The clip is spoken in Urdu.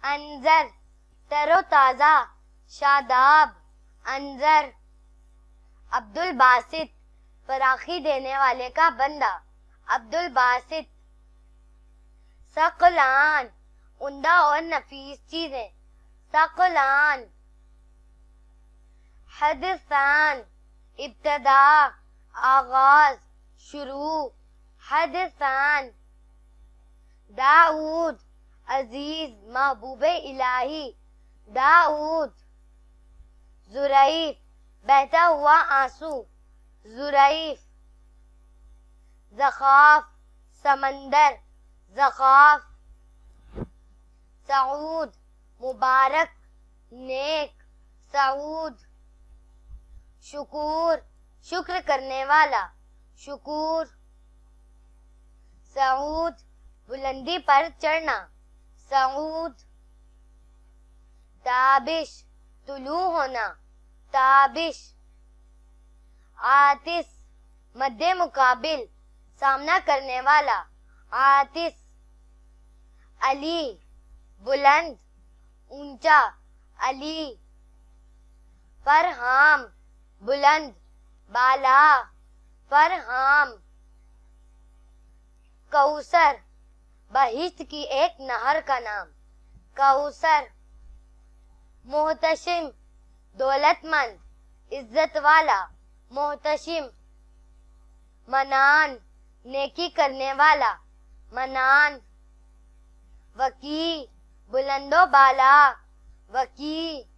انظر تر و تازہ شاداب انظر عبد الباسط فراخی دینے والے کا بندہ عبد الباسط ثقلان عمدہ اور نفیس چیزیں ثقلان حدثان ابتدا آغاز شروع حدثان داؤد عزیز محبوب الہی داؤد ظریف بہتا ہوا آنسو ظریف زخاف سمندر زخاف سعود مبارک نیک سعود شکور شکر کرنے والا شکور سعود بلندی پر چڑھنا سعود تابش طلوع ہونا تابش عاطس مد مقابل سامنا کرنے والا عاطس علی بلند اونچا علی فرہام بلند بالا فرہام کوثر بہشت کی ایک نہر کا نام کوثر محتشم دولت مند عزت والا محتشم منان نیکی کرنے والا منان وکی بلند و بالا وکی